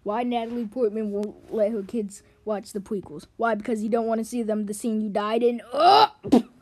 Why Natalie Portman won't let her kids watch the prequels? Why? Because you don't want to see them the scene you died in.